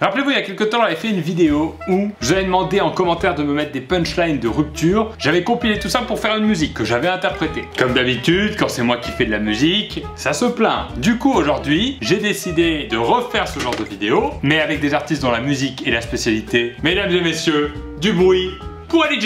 Rappelez-vous, il y a quelques temps, j'avais fait une vidéo où je vous avais demandé en commentaire de me mettre des punchlines de rupture. J'avais compilé tout ça pour faire une musique que j'avais interprétée. Comme d'habitude, quand c'est moi qui fais de la musique, ça se plaint. Du coup, aujourd'hui, j'ai décidé de refaire ce genre de vidéo, mais avec des artistes dont la musique est la spécialité. Mesdames et messieurs, du bruit pour DJ.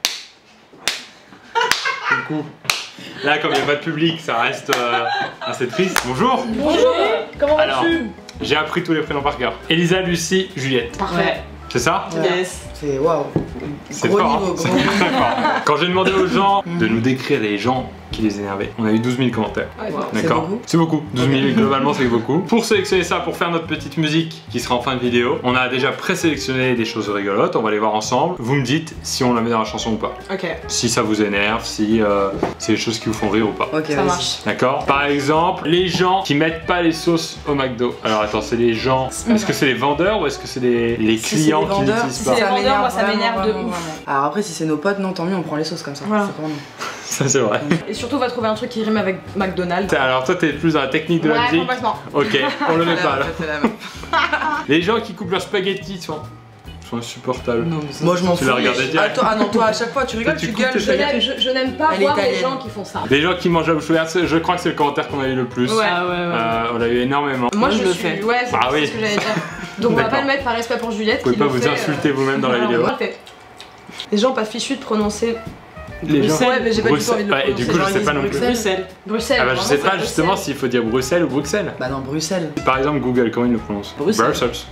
Du coup, là, comme il n'y a pas de public, ça reste assez triste. Bonjour. Bonjour. Comment vas-tu? J'ai appris tous les prénoms par cœur. Elisa, Lucie, Juliette. Parfait. C'est ça? Yes. C'est waouh. C'est Gros fort. niveau, C'est gros niveau. très fort. Quand j'ai demandé aux gens de nous décrire les gens qui les énervaient, on a eu 12 000 commentaires. Ouais, D'accord? beaucoup. C'est beaucoup. 12 000 globalement, c'est beaucoup. Pour sélectionner ça, pour faire notre petite musique qui sera en fin de vidéo, on a déjà présélectionné des choses rigolotes. On va les voir ensemble. Vous me dites si on la met dans la chanson ou pas. Ok. Si ça vous énerve, si c'est des choses qui vous font rire ou pas. Ok, Ça vas-y. marche. D'accord? Par exemple, les gens qui mettent pas les sauces au McDo. Alors attends, c'est les gens. Est-ce que c'est les vendeurs ou est-ce que c'est les Si clients c'est les qui vendeurs, l'utilisent si pas? c'est les vendeurs, moi, ça vraiment, m'énerve de vraiment, ouf. vraiment. Alors après, si c'est nos potes, non, tant mieux, on prend les sauces comme ça. Voilà. C'est pour nous. Ça c'est vrai. Et surtout, on va trouver un truc qui rime avec McDonald's. Alors toi t'es plus dans la technique de la Ouais, musique. complètement. Ok, on le met C'est pas là. la même. Les gens qui coupent leurs spaghettis sont insupportables. Non, mais ça- Moi je m'en Tu fous. l'as regardé direct. Ah non, toi à chaque fois tu rigoles, Tu tu coupes gueules. tes spaghettis. Je n'aime pas Elle est voir les italienne. gens qui font ça. Les gens qui mangent la bouche ouverte, je crois que c'est le commentaire qu'on a eu le plus. Ouais. On l'a eu énormément. Moi, je je le suis. fais. Ouais, c'est Ah oui. ce que j'allais dire. Donc, on va D'accord. pas le mettre par respect pour Juliette. Vous pouvez qui pas le vous fait, insulter vous-même dans la non, vidéo. on le fait. Les gens pas fichus de prononcer. Les gens. Ouais, mais j'ai pas du tout envie de le Ouais, et du coup, prononcer. je sais pas non plus. Bruxelles. Bruxelles. Ah bah je sais vraiment, pas c'est justement Bruxelles. s'il faut dire Bruxelles ou Bruxelles. Bah non, Bruxelles. Par exemple Google, comment il le prononce? Bruxelles.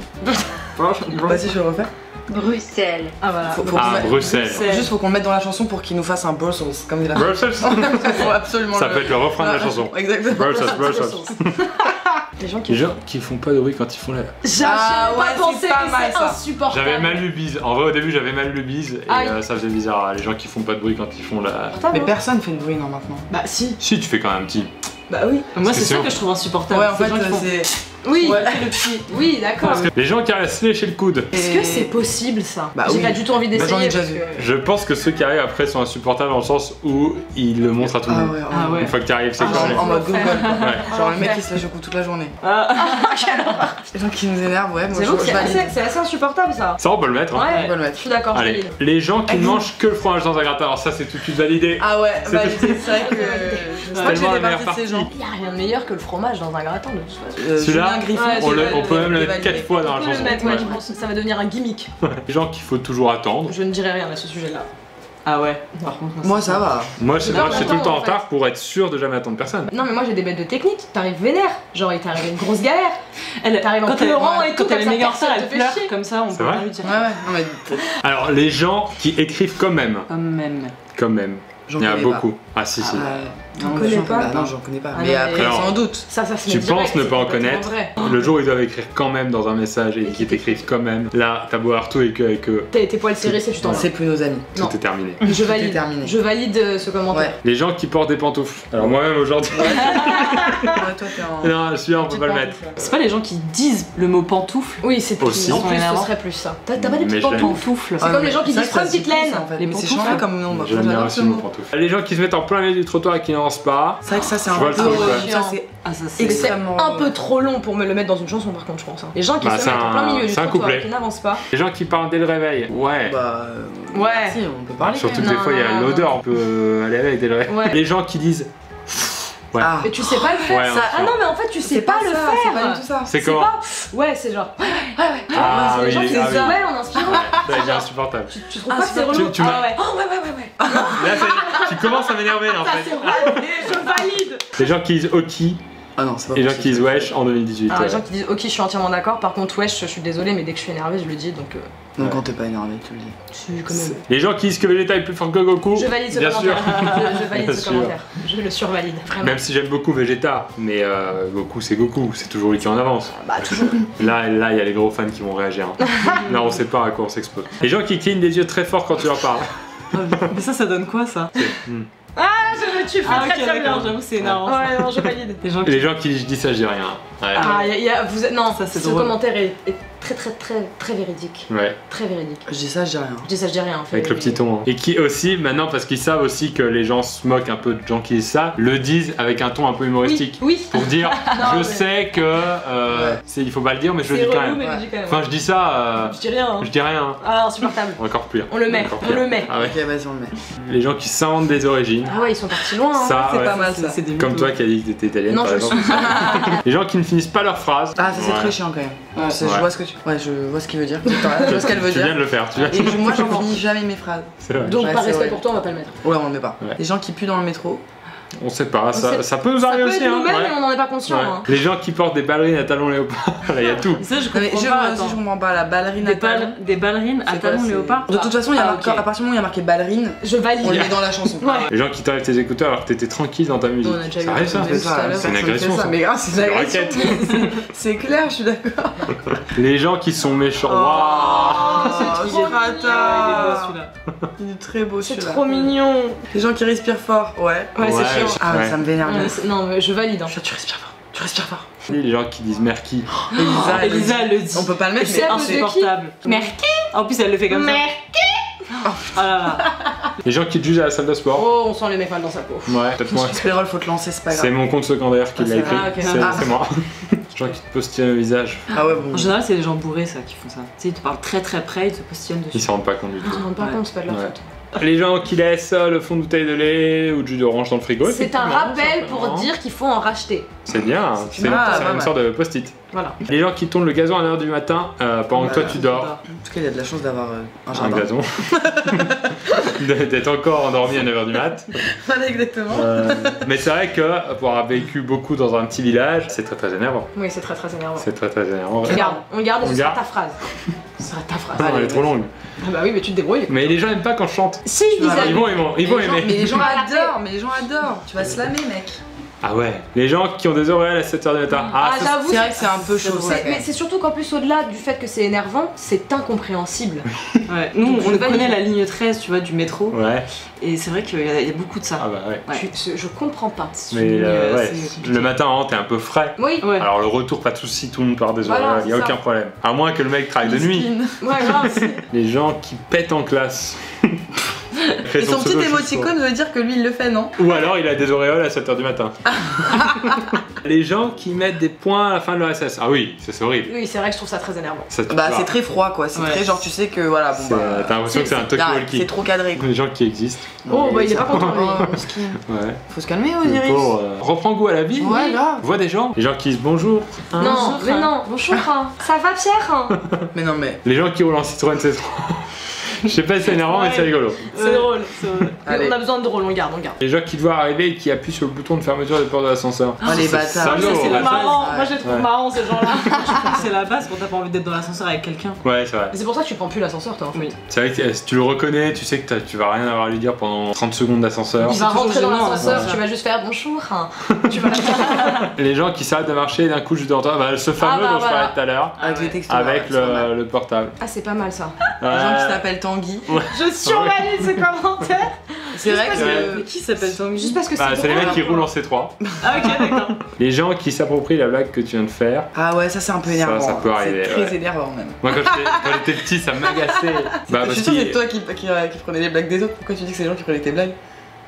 Vas-y, je le refais. Bruxelles. Ah voilà. Faut qu'on Ah mette- Bruxelles. Juste faut qu'on le mette dans la chanson pour qu'il nous fasse un Brussels, comme il a. Bruxelles. Faut absolument Ça peut être le refrain de la chanson. Exactement. Bruxelles, Bruxelles. Les gens qui. Les gens qui font pas de bruit quand ils font la. J'ai Ah pas ouais, pensé, c'est pas mais mal, c'est ça. insupportable. J'avais mal lu bise. En vrai, au début, j'avais mal lu bise et Aïe. ça faisait bizarre. Les gens qui font pas de bruit quand ils font la. Mais personne fait de bruit non maintenant. Bah si. Si, tu fais quand même un petit. Bah oui. Moi, c'est c'est ça sûr. que je trouve insupportable. Ouais, en Ces fait, gens qui font- c'est. Oui. Ouais. le petit. Oui, d'accord. Les gens qui arrivent à se lécher le coude. Est-ce que c'est possible ça? Bah J'ai oui. pas du tout envie Bah, d'essayer. j'en ai déjà parce vu. que- Je pense que ceux qui arrivent après sont insupportables dans le sens où ils le montrent à tout le Ah monde. ouais, Ah ouais. Une fois que tu arrives, c'est Ah, quoi En mode Google. Ouais. Genre le mec qui se lèche le cou toute la journée. Ah. Les gens qui nous énervent, ouais, moi J'avoue que je valide. c'est assez insupportable ça. Ça, on peut le mettre. Hein. On Ouais. peut le mettre. Je suis d'accord, je Allez, valide. les gens qui ne mangent que le fromage dans un gratin. Alors, ça, c'est tout de suite validé. Ah ouais, C'est- validé. C'est vrai que. Je crois que j'ai tellement la fait meilleure partie de ces partie. gens. Y a rien de meilleur que le fromage dans un gratin de toute façon. Celui-là, Julien Griffon, ouais, On, c'est on peut même le mettre validé. 4 fois dans la On peut le chanson. mettre, ouais, Ouais. je pense que ça va devenir un gimmick. Les gens qu'il faut toujours attendre. Je ne dirai rien à ce sujet-là. Ah ouais. Par contre, Moi ça va. Moi, C'est je pas suis tout le longtemps, temps en en fait. retard pour être sûr de jamais attendre personne. Non mais moi j'ai des bêtes de technique, t'arrives vénère, genre il t'est arrivé une grosse galère, Elle, t'arrives en quand elle, pleurant et tout, quand elle est comme ça, méga en retard, personne elle te fait pleure chier. comme ça, on C'est peut vrai rien lui dire. Ouais, ouais. Non mais. Alors, les gens qui écrivent quand même. Quand même. Quand même. J'en Il y en a connais beaucoup. Ah, si, si. Non, connais j'en pas? Bah non, j'en connais pas. Ah Mais non, après, mais- Alors, sans doute. Ça se Tu met penses direct, ne pas c'est en complètement connaître. vrai. Le jour où ils doivent écrire quand même dans un message et qu'ils t'écrivent quand même. Là, t'as beau avoir tout avec eux, Tes poils serrés, c'est tu t'en vas. C'est plus nos amis. Non. tout est terminé. Je valide. terminé. Je valide ce commentaire. Ouais. Les gens qui portent des pantoufles. Alors, moi-même aujourd'hui. Ouais, toi t'es en. Non, celui-là, on peut pas le mettre. C'est pas les gens qui disent le mot pantoufle. Oui, c'est plus. Aussi. En plus, ce Énervant. serait plus ça. T'as pas des Mais petites je l'aime. pantoufles. Pantoufle. C'est comme les gens qui disent prends une petite laine. Les Les c'est pantoufles. changé comme nom. moi, J'aime bien j'adore aussi ce le mot mot. pantoufle. Les gens qui se mettent en plein milieu du trottoir et qui n'avancent pas. C'est vrai que ça c'est un Je vois le peu. truc, ouais. Ça c'est Ah, ça C'est c'est. extrêmement. un peu trop long pour me le mettre dans une chanson par contre je pense. Hein. Les gens qui Bah, se c'est mettent en plein un- milieu du c'est un trottoir couplet. et qui n'avancent pas. Les gens qui parlent dès le réveil. Ouais. Bah. Ouais. Si, on peut parler. Surtout quand que même. des fois, il y a non, l'odeur, on peut aller avec dès le réveil. Ouais. Les gens qui disent. Ouais. Ah. Mais tu sais pas le faire. Ouais, ça. on Ah sait. non mais en fait tu sais C'est pas le ça, faire. C'est pas du tout ça. C'est C'est comment pas. Ouais c'est genre. Ah c'est les oui, gens qui ah disent oui. ouais en inspirant. Ça devient insupportable. Tu trouves pas que c'est relou? Tu m'as- Ah ouais. Oh ouais ouais ouais ouais. Là, tu commences à m'énerver là en Ça fait. c'est relou. Je valide. Les gens qui disent ok Ah non, c'est pas et les gens qui disent wesh en 2018. Alors les gens qui disent ok je suis entièrement d'accord. Par contre wesh je suis désolée mais dès que je suis énervée je le dis donc. Non, quand t'es pas énervé, tu le dis. Je suis quand même. Les gens qui disent que Vegeta est plus fort que Goku. Je valide ce Bien commentaire. sûr. Je valide Bien ce sûr. commentaire. Je le survalide vraiment. Même si j'aime beaucoup Vegeta, mais Goku c'est Goku, c'est toujours lui qui est en avance. Bah toujours. Là, il y a les gros fans qui vont réagir. Hein. Là, on sait pas à quoi on s'expose. Les gens qui clignent des yeux très fort quand tu leur parles. Mais ça donne quoi ça? Ah tu fais Ah, très ok, très bien. d'accord, j'avoue, c'est énervant. ça. Ouais non je valide. Les gens Et qui. les gens qui disent je dis ça, je dis rien. Ouais. Ah, vous êtes... Non, Ça, c'est ce drôle. commentaire est très véridique. Ouais. Très véridique. Je dis ça, je dis rien. Je dis ça, je dis rien en fait. Avec le petit ton. Hein. Et qui aussi, maintenant, parce qu'ils savent aussi que les gens se moquent un peu de gens qui disent ça, le disent avec un ton un peu humoristique. Oui. Pour dire, Non, je sais que il faut pas le dire, mais je le dis quand même. Mais je dis quand même. Enfin, je dis ça. Je dis rien. Hein. Je dis rien. Ah, insupportable. Encore pire. On le met. Encore On pire. le met. Ah ouais. Ok, vas-y, on le met. Les gens qui s'inventent des origines. Ah ouais, ils sont partis loin. Hein. Ça, C'est ouais. pas mal ça. C'est des Comme mythos. toi qui as dit que t'étais italienne, Non, par je exemple. Les gens qui ne finissent pas leurs phrases. Ah, ça c'est Ouais. très chiant quand même. Ouais. Je vois ce que tu. Ouais, je vois ce qu'il veut dire. Je vois ce qu'elle veut Tu viens dire. de le faire, tu viens. Et moi, j'en finis jamais mes phrases. C'est vrai. Donc, Ouais, par c'est respect vrai. pour toi, on va pas le mettre. Ouais, on le met pas. Ouais. Les gens qui puent dans le métro. On sait pas, sait- ça peut nous Ça arriver peut aussi. être Hein. nous-mêmes, Ouais. mais on n'en est pas conscient. Ouais. Hein. Les gens qui portent des ballerines à talons léopard, là il y a tout. Ça, je Non, mais comprends je pas. vois attends. aussi, je comprends pas. La ballerine à talons. Des ballerines à C'est quoi, talons c'est- léopard. De toute façon, il y a Ah, marqué- ok. à partir du moment où il y a marqué ballerine, Je valide. on le met dans la chanson. Ouais. Les gens qui t'enlèvent tes écouteurs alors que t'étais tranquille dans ta musique. On a déjà eu Ça arrive ça tout à ça, l'heure. C'est une personne agression, fait ça. Mais grave, c'est une C'est une agression. raquette. C'est clair, je suis d'accord. Les gens qui sont méchants. Oh, Waouh. c'est trop trop Il est beau, rata. celui-là. Il est très beau C'est celui-là. trop mignon. Les gens qui respirent fort, ouais. Ouais, c'est chiant. Ah, ouais. ça me vénère bien. Non, mais je valide. Hein. Tu respires fort. Tu respires fort. Les gens qui disent merci. Elisa, elle Elisa, elle le dit. On peut pas le mettre, C'est mais à cause de qui Insupportable. Merci. En plus, elle le fait comme ça. Ah là là. Les gens qui te jugent à la salle de sport. Oh, on sent les mecs mal dans sa peau. Ouais, peut-être moi. Spérol, faut te lancer, c'est pas C'est grave. mon compte secondaire qui Ah, l'a c'est écrit. vrai. Ah, ok. C'est Ah. c'est moi. Les gens qui te postillonnent le visage. Ah ouais, bon. En général, c'est les gens bourrés ça qui font ça. Tu sais, ils te parlent très très près, ils te postillonnent Ils dessus. s'en rendent pas compte du Ils tout. se rendent pas Ouais. compte, c'est pas de leur Ouais. faute. Les gens qui laissent le fond de bouteille de lait ou de jus d'orange dans le frigo. C'est un effectivement, rappel pour simplement. dire qu'il faut en racheter. C'est bien, hein. c'est Ah, c'est pas une mal. sorte de post-it. Voilà. Les gens qui tournent le gazon à 1h du matin pendant que toi Bah, tu dors. En tout cas, il y a de la chance d'avoir un Un jardin. gazon. D'être encore endormi à 9h du mat. Voilà, exactement. Mais c'est vrai que pour avoir vécu beaucoup dans un petit village, c'est très très énervant. Oui, c'est très très énervant. C'est très très énervant. On garde, On ce sera garde. ta phrase. Ce sera ta phrase. Ah, elle est trop longue. Ah bah oui, mais tu te débrouilles. Mais les gens aiment pas quand je chante. Si je disais. Ils vont aimer. Mais les gens Ah, adorent, mais les gens adorent. Tu vas slammer, mec. Ah ouais. Les gens qui ont des oreilles à 7h du matin. Ah, ça, j'avoue, C'est vrai que c'est un peu chaud, c'est- ça, quand mais même. c'est surtout qu'en plus, au-delà du fait que c'est énervant, c'est incompréhensible. Ouais. Nous, Donc, on je valide. connaît la ligne 13, tu vois, du métro. Ouais. Et c'est vrai qu'il y a beaucoup de ça. Ah bah ouais. Ouais. Je comprends pas. Mais ligne, ouais, c'est compliqué. le matin, hein, t'es un peu frais. Oui, Ouais. Alors le retour, pas de soucis, tout le monde part des Voilà, oreilles, il y a c'est ça. aucun problème. À moins que le mec travaille de nuit. Miskin. ouais, grave. Les gens qui pètent en classe. Et son petit émoticône veut dire que lui, il le fait, non? Ou alors il a des auréoles à 7h du matin. Les gens qui mettent des points à la fin de leur SS. Ah oui, ça, c'est horrible. Oui, c'est vrai que je trouve ça très énervant. Ça te Bah, parle. c'est très froid, quoi. C'est Ouais. très genre, tu sais que voilà, bon C'est- bah. T'as l'impression que c'est un là, talkie-walkie. C'est trop cadré, quoi. Les gens qui existent. Oh, bah il est pas content lui. Oh, miskin. Ouais. Faut se calmer, Le Osiris. pauvre, reprend goût à la vie. Ouais, grave. Voit des gens. Les gens qui disent bonjour. Non, Bonjour, mais hein. non, bonjour. hein. Ça va Pierre? Mais non, mais. Les gens qui roulent en Citroën C3. Je sais pas si c'est énervant, mais c'est rigolo. C'est drôle. C'est vrai. Allez. On a besoin de drôle, on garde, on garde. Les gens qui doivent arriver et qui appuient sur le bouton de fermeture des portes de l'ascenseur. Oh, les C'est bâtards. salaud, Ça, c'est ouais. la marrant. Ouais. Moi je les trouve Ouais. marrants ces gens-là. C'est la base quand t'as pas envie d'être dans l'ascenseur avec quelqu'un. Ouais, c'est vrai. Mais c'est pour ça que tu prends plus l'ascenseur toi en fait. Oui. C'est vrai que si tu le reconnais, tu sais que tu vas rien avoir à lui dire pendant 30 secondes d'ascenseur. Il va toujours rentrer dans gênant, l'ascenseur, ça. tu vas juste faire bonjour. hein. Tu vas. Les gens qui s'arrêtent de marcher et d'un coup juste d'entendre ce fameux bah, dont je voilà. parlais tout à l'heure Avec les textos. avec ouais, c'est pas mal. le portable. Ah c'est pas mal ça. Les gens qui Ouais. s'appellent Tanguy. Je survalide ce commentaire. C'est vrai parce que. Mais qui s'appelle Tanguy? Juste parce que Bah, c'est c'est les drôle. mecs qui roulent en C3. Ah ok, d'accord. Les gens qui s'approprient la blague que tu viens de faire. Ah ouais, ça c'est un peu Ça, énervant. ça peut arriver, C'est très ouais. énervant même. Moi quand j'étais petit, ça m'agaçait. Bah Je parce suis sûre que c'est que toi qui prenais les blagues des autres. Pourquoi tu dis que c'est les gens qui prenaient tes blagues?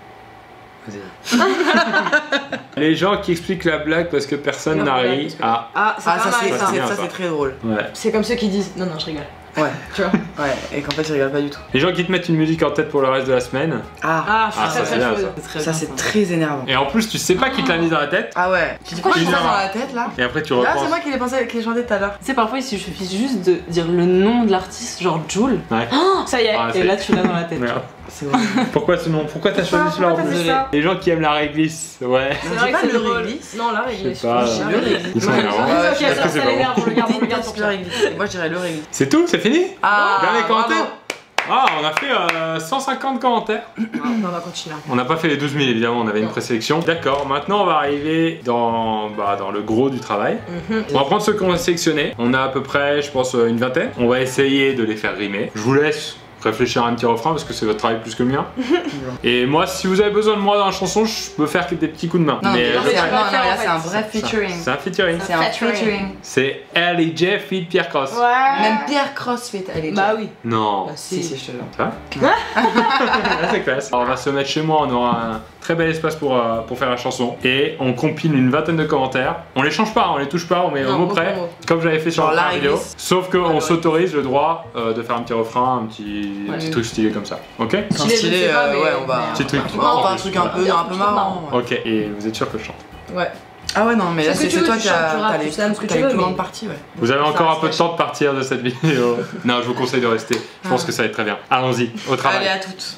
les gens qui expliquent la blague parce que personne Non, n'a blague, ri. parce que- Ah, Ah c'est Ah, pas ça mal c'est ça. ça, bien, ça, ça. c'est très drôle. ouais. C'est comme ceux qui disent non non je rigole. Ouais, Tu vois. ouais. Et qu'en fait, ils rigolent pas du tout. Les gens qui te mettent une musique en tête pour le reste de la semaine. Ah, Ah je suis Ah, très ça, très c'est bien, chaude. C'est très ça bien, c'est très énervant. Et en plus, tu sais pas qui te l'a mis dans la tête. Ah ouais. Tu dis quoi, Pourquoi j'ai tu ça dis dans ça la tête là? Et après, tu Là, repenses. c'est moi qui l'ai pensé avec les chanté tout à l'heure. Tu sais, parfois il suffit juste de dire le nom de l'artiste, genre Joule, Oh, ça y est. Ah, et là tu l'as dans la tête. Merde. C'est horrible. Pourquoi ce nom? Pourquoi t'as choisi celui-là en Pourquoi t'as plus fait ça? Les gens qui aiment la réglisse, ouais. C'est On vrai dit que pas c'est le drôle. réglisse. Non la Je réglisse. sais pas. Le réglisse. Ils sont Ouais, énervants. ouais, ok, je ça, pense que c'est ça bon. l'énerve, on le garde pour Déteste toi. le réglisse. Moi, je dirais le réglisse. C'est tout? C'est fini? Ah, Dernier commentaire. bravo. Ah, on a fait 150 commentaires. On va continuer. On n'a pas fait les 12 000 évidemment, on avait une Non. présélection. D'accord, maintenant on va arriver dans le gros du travail. On va prendre ceux qu'on a sélectionnés. On a à peu près, je pense, une vingtaine. On va essayer de les faire rimer. Je vous laisse réfléchir à un petit refrain parce que c'est votre travail plus que le mien. Et moi, si vous avez besoin de moi dans la chanson, je peux faire que des petits coups de main. Non, mais là, là, c'est un vrai featuring. C'est un featuring. C'est un featuring. C'est LJ feat Pierre Cross. Ouais. Même Pierre Cross fait aller. Bah oui. Non. Bah, si, je te jure. Ça va? Là, c'est classe. Alors, on va se mettre chez moi, on aura un très bel espace pour faire la chanson. Et on compile une vingtaine de commentaires. On les change pas, on les touche pas, on met au mot près. Comme j'avais fait sur la vidéo. Sauf qu'on s'autorise le droit de faire un petit refrain, un petit truc stylé comme ça. Ok? Stylé, ouais, on va. Petit truc. On va faire un truc un peu marrant. Ok, et vous êtes sûr que je chante? Ouais. Ah ouais, non, mais là, c'est toi qui as les plus plus grandes parties, ouais. Vous avez encore un peu de temps de partir de cette vidéo. Non, je vous conseille de rester. Je pense que ça va être très bien. Allons-y, au travail. Allez, à toutes.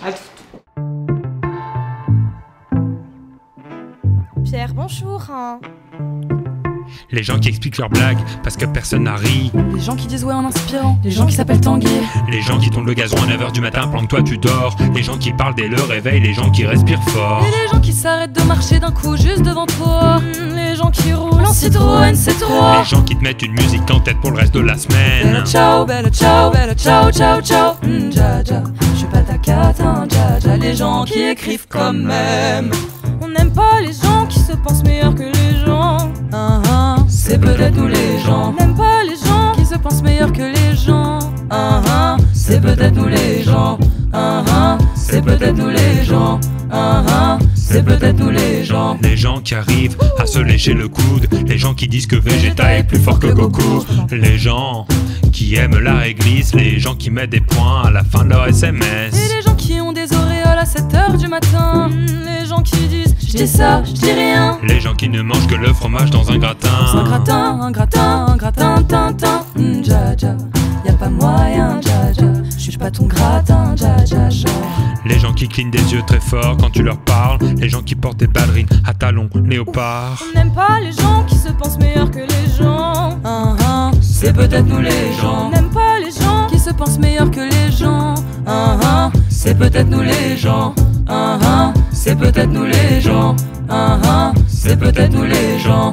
Pierre, bonjour. Les gens qui expliquent leurs blagues parce que personne n'a ri. Les gens qui disent ouais en inspirant. Les gens qui s'appellent Tanguy. Les gens qui tournent le gazon à 9h du matin pendant que toi tu dors. Les gens qui parlent dès le réveil. Les gens qui respirent fort. Et les gens qui s'arrêtent de marcher d'un coup juste devant toi. Les gens qui roulent en Citroën C3. Les gens qui te mettent une musique en tête pour le reste de la semaine. Bella ciao, bella ciao, bella ciao, ciao, ciao. Dja dja, je suis pas ta cata, dja dja. Les gens qui écrivent quand même. On n'aime pas les gens qui se pensent meilleurs que les gens. C'est peut-être nous les gens. On n'aime pas les gens qui se pensent meilleurs que les gens. C'est peut-être nous les gens. C'est peut-être nous les gens. C'est peut-être nous les gens. Les gens qui arrivent à se lécher le coude. Les gens qui disent que Vegeta est plus fort que Goku. Les gens qui aiment la réglisse. Les gens qui mettent des points à la fin de leur SMS. Et les gens qui ont des auréoles à 7h du matin. Les gens qui disent je dis ça, je dis rien. Les gens qui ne mangent que le fromage dans un gratin. Un gratin, tintin. Dja dja, y'a pas moyen, dja dja. Je suis pas ton gratin, dja dja, genre. Les gens qui clignent des yeux très fort quand tu leur parles. Les gens qui portent des ballerines à talons léopard. On n'aime pas les gens qui se pensent meilleurs que les gens. C'est peut-être nous les gens. On n'aime pas les gens qui se pensent meilleurs que les gens. C'est peut-être nous les gens. C'est peut-être nous les gens. C'est peut-être nous les gens.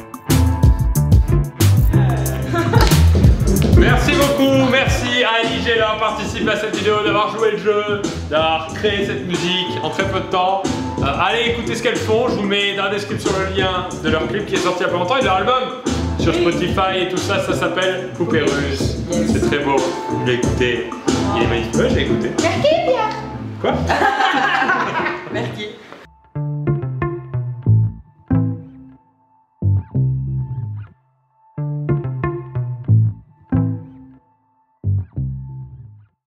Merci beaucoup, merci à LJ d'avoir participé à cette vidéo, d'avoir joué le jeu, d'avoir créé cette musique en très peu de temps. Allez écouter ce qu'elles font, je vous mets dans la description le lien de leur clip qui est sorti il y a pas longtemps et de leur album sur Spotify et tout ça, ça s'appelle Poupée Russe. C'est très beau, je l'ai écouté, il est magnifique. Ouais, je l'ai écouté. Merci Pierre. Quoi? Merci.